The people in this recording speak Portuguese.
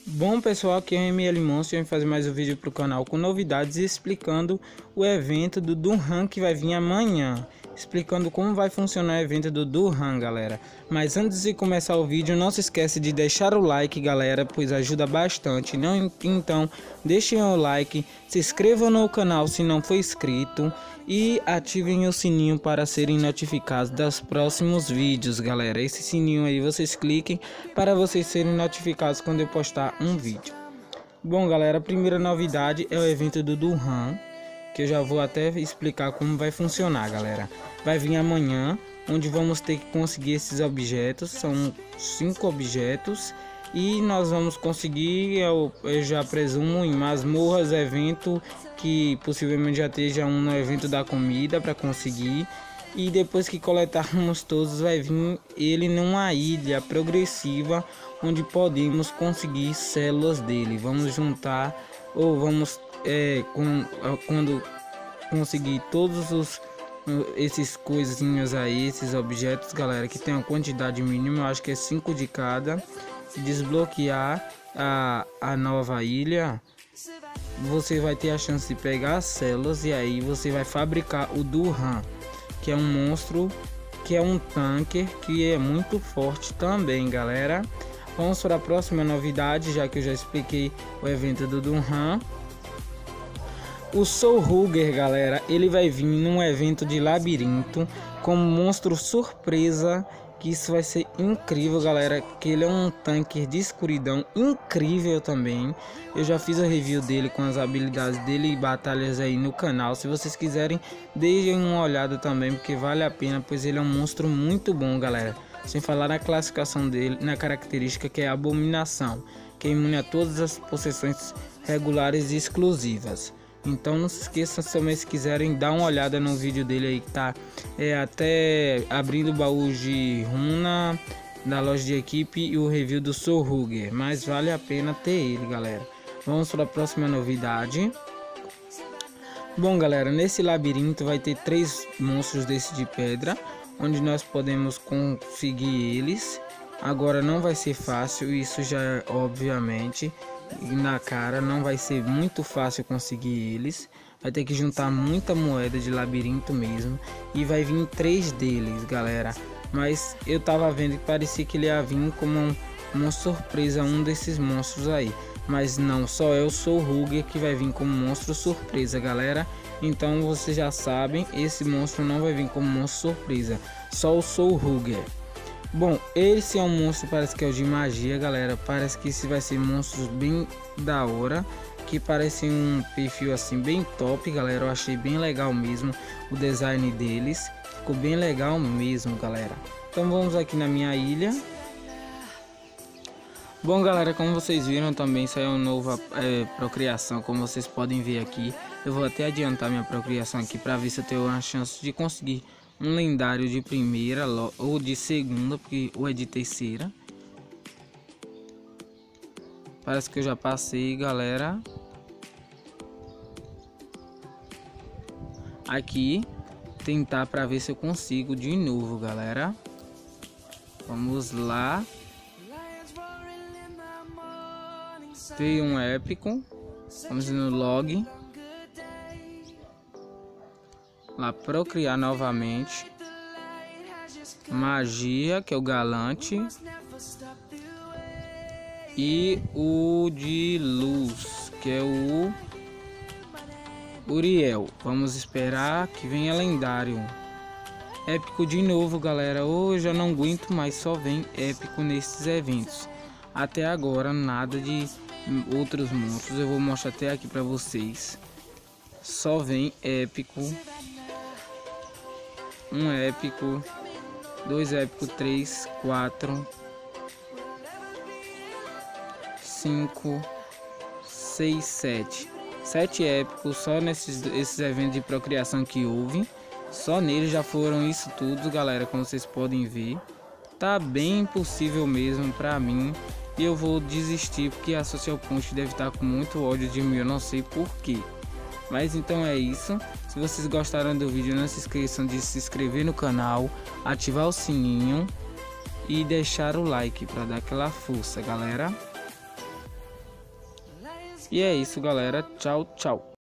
Bom pessoal, aqui é o ML Monstro e vou fazer mais um vídeo para o canal com novidades explicando o evento do Duran que vai vir amanhã. Explicando como vai funcionar o evento do Duran, galera. Mas antes de começar o vídeo, não se esquece de deixar o like, galera, pois ajuda bastante. Então, deixem o like, se inscrevam no canal se não for inscrito e ativem o sininho para serem notificados dos próximos vídeos, galera. Esse sininho aí vocês cliquem para vocês serem notificados quando eu postar um vídeo. Bom, galera, a primeira novidade é o evento do Duran, que eu já vou até explicar como vai funcionar, galera. Vai vir amanhã, onde vamos ter que conseguir esses objetos, são 5 objetos, e nós vamos conseguir, eu já presumo, em masmorras, evento que possivelmente já esteja no evento da comida para conseguir. E depois que coletarmos todos, vai vir ele numa ilha progressiva, onde podemos conseguir células dele. Vamos juntar, ou vamos quando conseguir todos esses coisinhas aí, esses objetos, galera, que tem uma quantidade mínima, eu acho que é 5 de cada, e desbloquear a nova ilha, você vai ter a chance de pegar as células, e aí você vai fabricar o Duran, que é um monstro, que é um tanque, que é muito forte também, galera. Vamos para a próxima novidade, já que eu já expliquei o evento do Duran. O Soul Hugger, galera, ele vai vir num evento de labirinto como monstro surpresa, que isso vai ser incrível, galera, que ele é um tanque de escuridão incrível também. Eu já fiz a review dele com as habilidades dele e batalhas aí no canal. Se vocês quiserem, deem uma olhada também, porque vale a pena, pois ele é um monstro muito bom, galera. Sem falar na classificação dele, na característica que é a abominação, que é imune a todas as possessões regulares e exclusivas. Então não se esqueçam também, se quiserem, dar uma olhada no vídeo dele aí, que tá até abrindo baús de runa da loja de equipe e o review do Soul Hugger, mas vale a pena ter ele, galera. Vamos para a próxima novidade. Bom, galera, nesse labirinto vai ter 3 monstros desse de pedra, onde nós podemos conseguir eles. Agora não vai ser fácil, isso já é obviamente na cara, não vai ser muito fácil conseguir eles. Vai ter que juntar muita moeda de labirinto mesmo, e vai vir 3 deles, galera. Mas eu tava vendo que parecia que ele ia vir como uma surpresa, um desses monstros aí, mas não, só é o Soul Hugger que vai vir como monstro surpresa, galera. Então vocês já sabem, esse monstro não vai vir como monstro surpresa, só o Soul Hugger. Bom, esse é um monstro, parece que é o de magia, galera. Parece que esse vai ser monstros bem da hora, que parece um perfil assim bem top, galera. Eu achei bem legal mesmo o design deles, ficou bem legal mesmo, galera. Então vamos aqui na minha ilha. Bom, galera, como vocês viram, também saiu uma nova procriação, como vocês podem ver aqui. Eu vou até adiantar minha procriação aqui para ver se eu tenho uma chance de conseguir um lendário de primeira ou de segunda, porque ou é de terceira. Parece que eu já passei, galera. Aqui tentar para ver se eu consigo de novo, galera. Vamos lá. Tem um épico. Vamos no log. Lá, procriar novamente. Magia, que é o galante. E o de luz, que é o Uriel. Vamos esperar que venha lendário. Épico de novo, galera. Hoje eu não aguento mais, só vem épico nesses eventos. Até agora nada de outros monstros. Eu vou mostrar até aqui para vocês. Só vem épico. Um épico, 2 épicos, 3, 4, 5, 6, 7. 7 épicos só esses eventos de procriação que houve. Só neles já foram isso tudo, galera, como vocês podem ver. Tá bem impossível mesmo pra mim. E eu vou desistir, porque a Social Punch deve estar com muito ódio de mim, eu não sei porquê. Mas então é isso. Se vocês gostaram do vídeo, não se esqueçam de se inscrever no canal, ativar o sininho e deixar o like para dar aquela força, galera. E é isso, galera. Tchau, tchau.